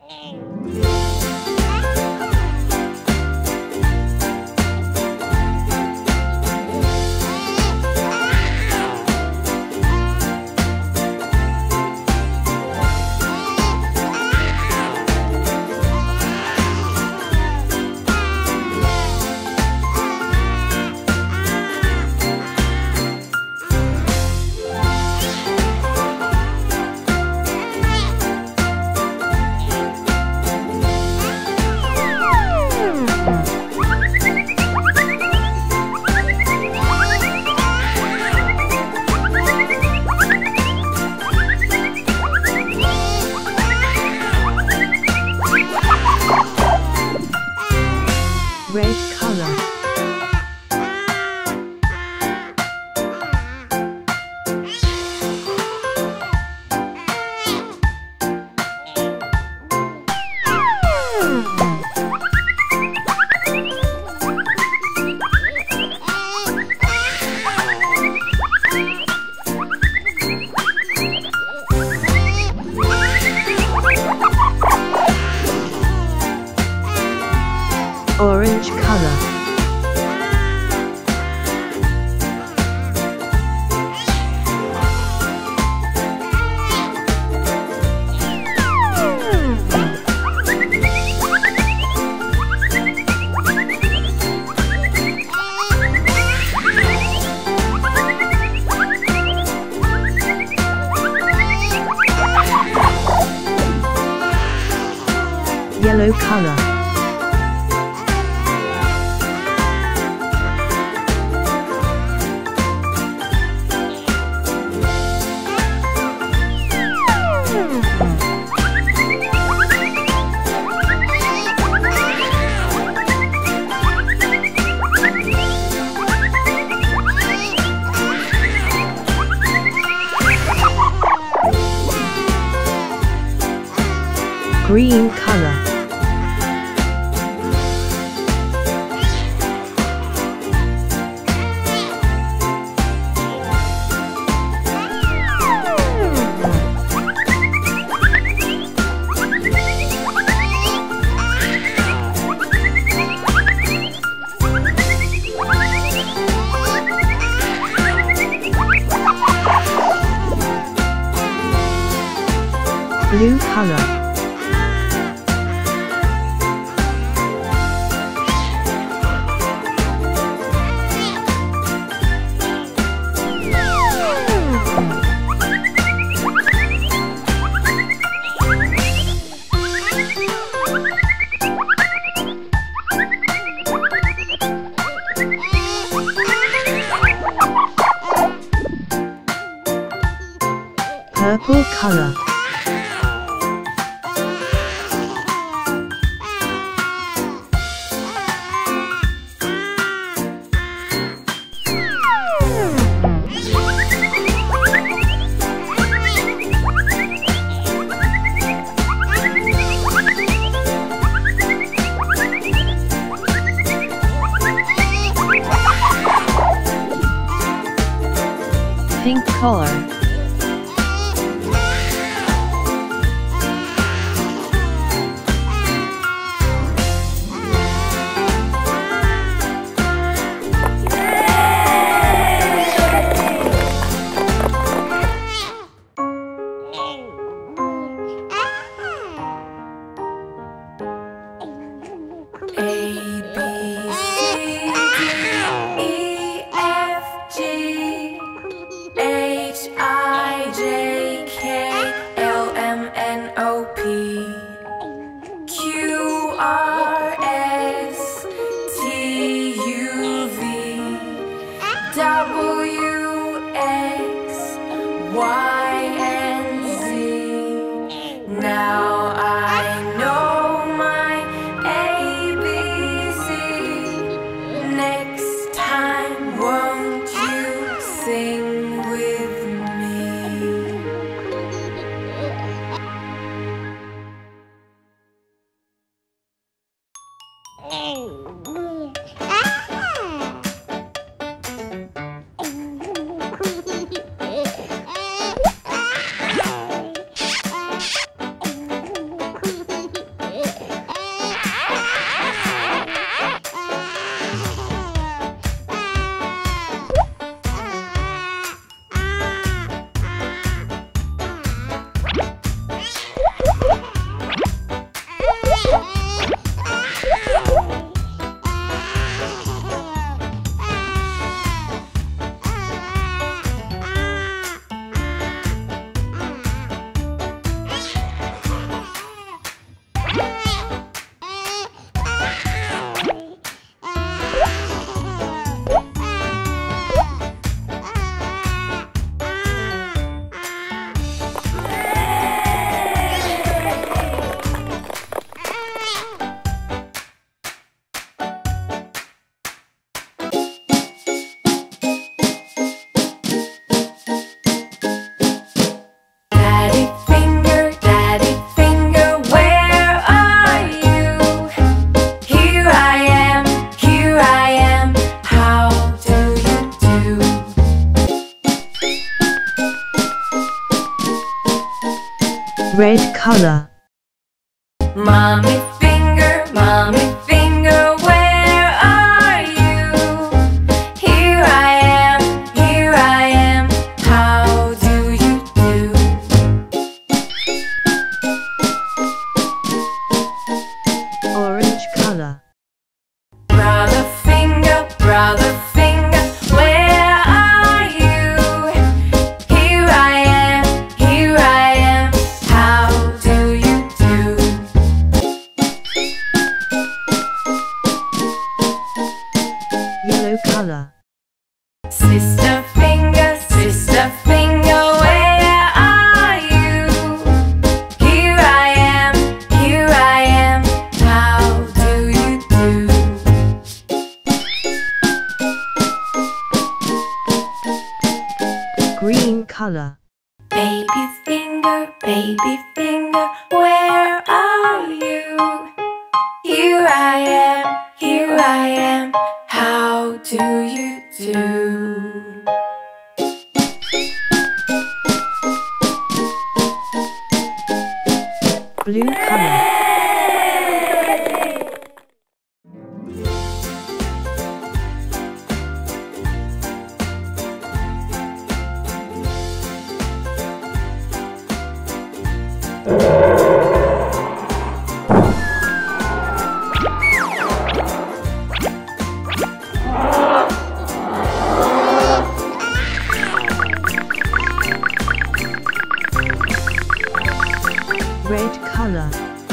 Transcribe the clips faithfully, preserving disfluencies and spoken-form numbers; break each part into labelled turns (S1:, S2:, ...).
S1: Red color. Orange color. Yellow color. Green color. Blue color. Purple color. Pink color.
S2: W, X, Y, and Z. Now I know my A B C. Next time, won't you sing with me? Mommy finger, mommy finger, where are you? Here I am, here I am, how do you do?
S1: Orange color.
S2: Brother finger, brother finger, where are you? Here I am, here I am, how do you do?
S1: Yellow color.
S2: Sister finger, sister finger, where are you? Here I am, here I am, how do you do?
S1: Green color.
S2: Baby finger, baby finger, where are you? Here I am, here I am, how do you do?
S1: Blue color. Red color.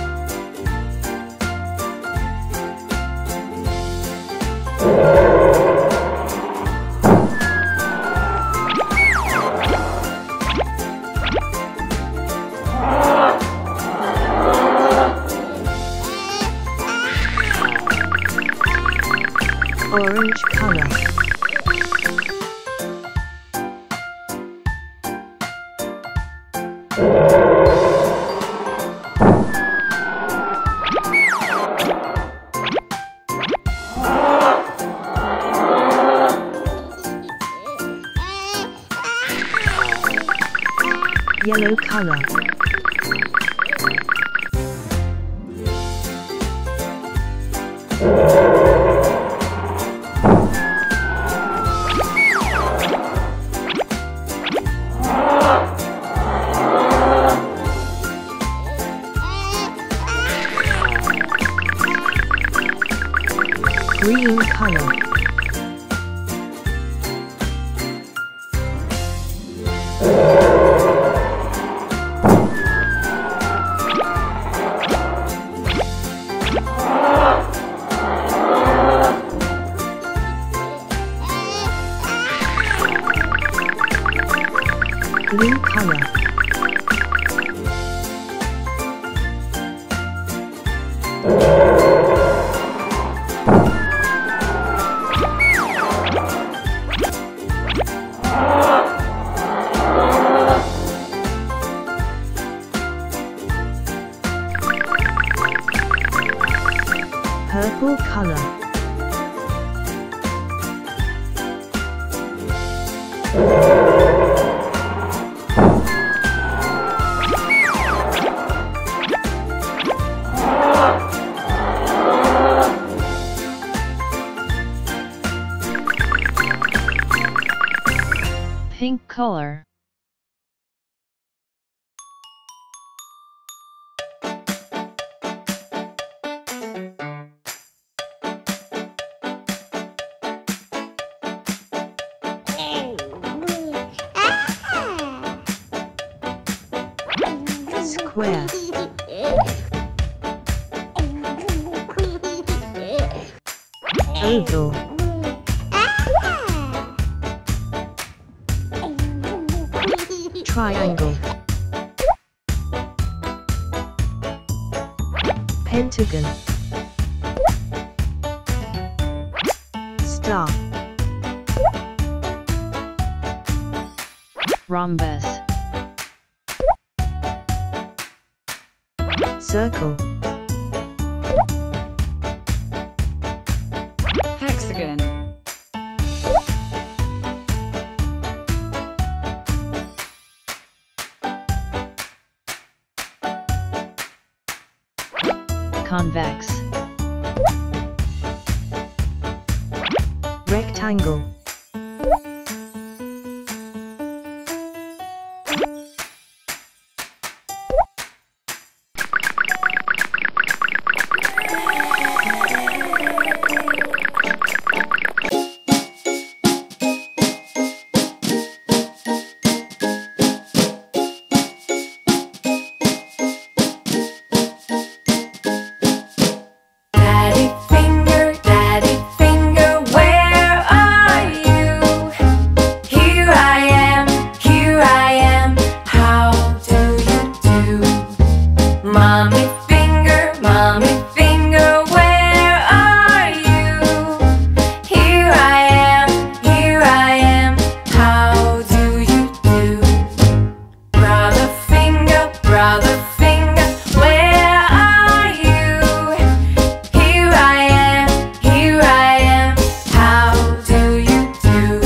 S1: Orange color. Yellow color. Green color. Blue color. Purple color. Pink color. Square. Oval. Triangle. Pentagon. Star. Rhombus. Circle.
S3: Hexagon.
S1: Convex. Rectangle.
S2: Daddy finger, daddy finger, where are you? Here I am, here I am, how do you do? Mommy finger, mommy finger, where are you? Here I am, here I am, how do you do? Brother finger, brother finger, where are you? Here I am, here I am, how do you do?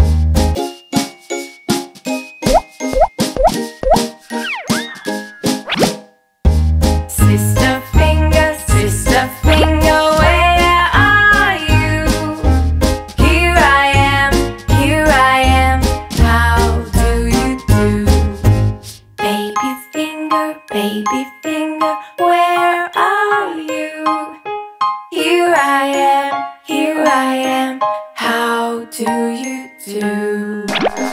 S2: Sister finger, sister finger, where are you? Here I am, here I am, how do you do? Baby finger, baby finger, where are you? Here I am, here I am, how do you do?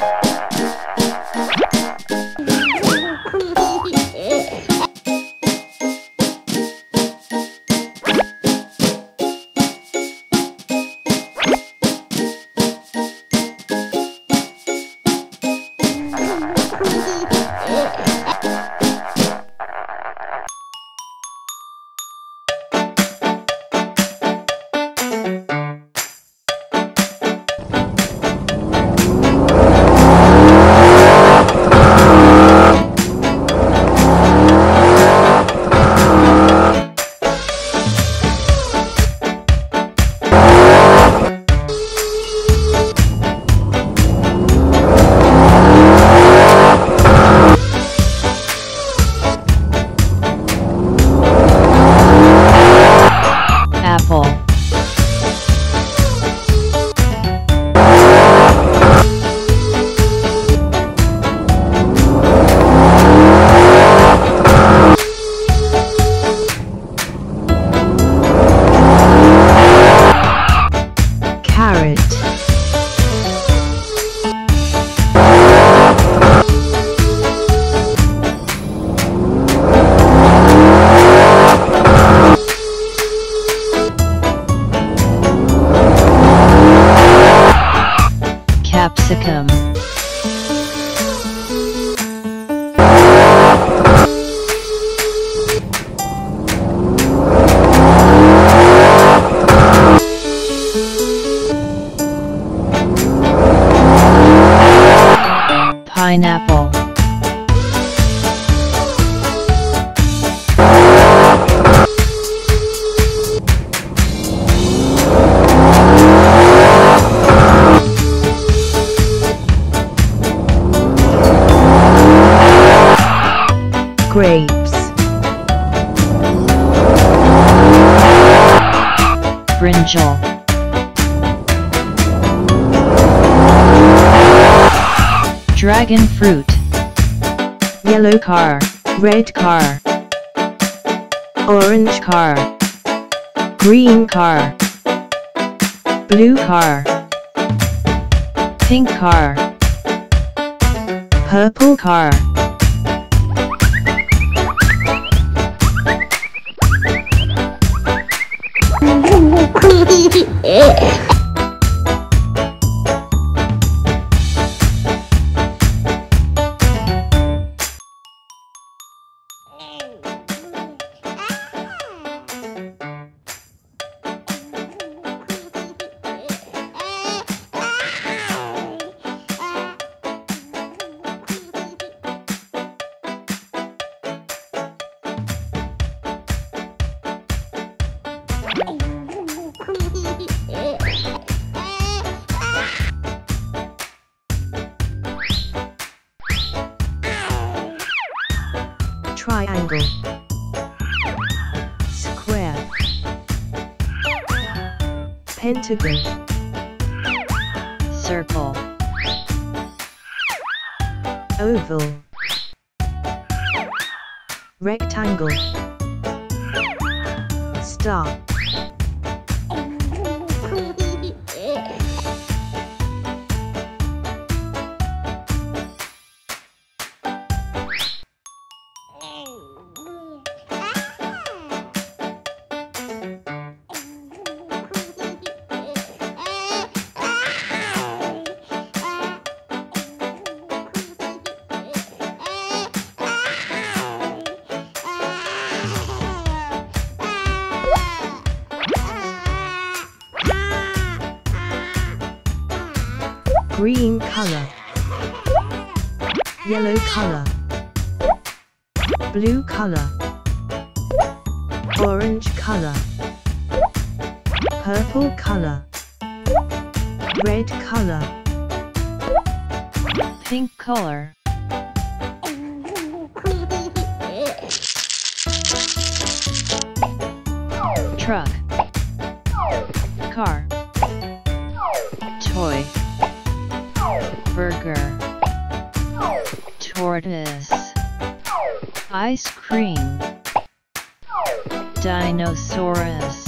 S1: Apple. Carrot. Capsicum. Pineapple. Grapes. Brinjal. Dragon fruit. Yellow car, red car, orange car, green car, blue car, pink car, purple car. Pentagon,
S2: circle,
S1: oval, rectangle, star. Green color, yellow color, blue color, orange color, purple color, red color,
S2: pink color, truck, car, toy, burger, tortoise, ice cream, dinosaurus.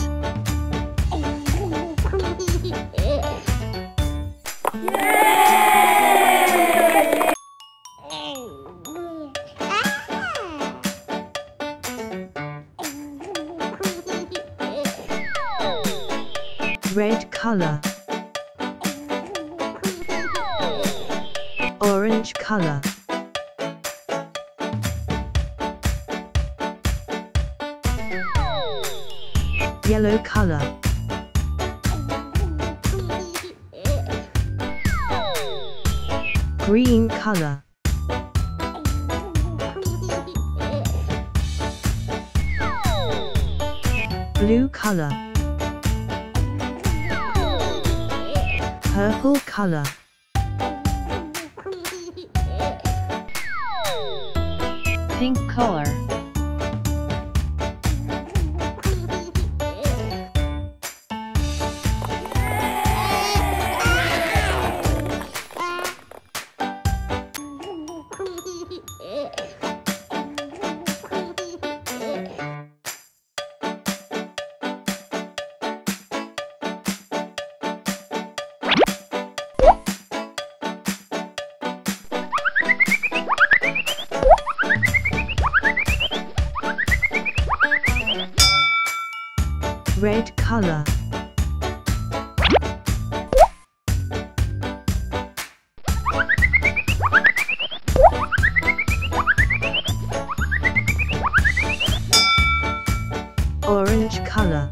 S1: red color, orange color, yellow color, green color, blue color, purple color,
S2: Pink color,
S1: red color, orange color,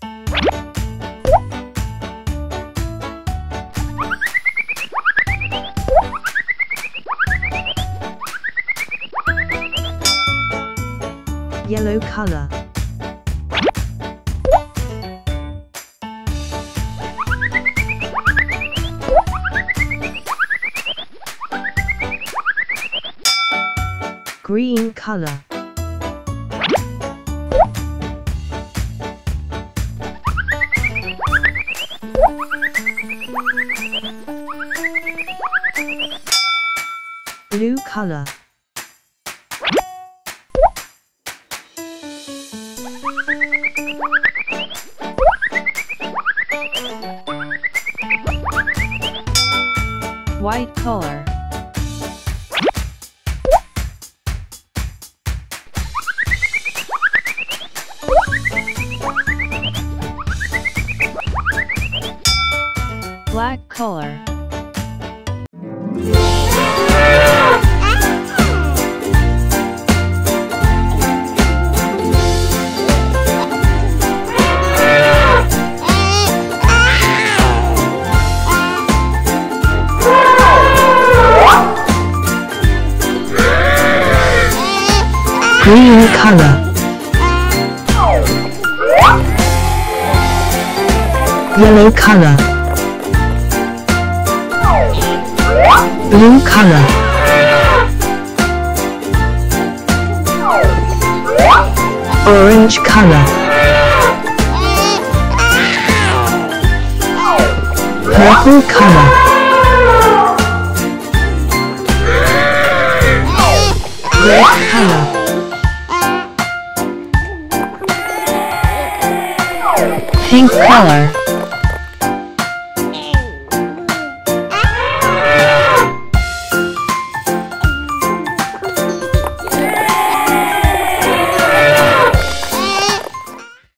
S1: yellow color, green color, blue color,
S2: white color, black color,
S1: green color, yellow color, blue color, orange color, Purple color. Red color. Pink color.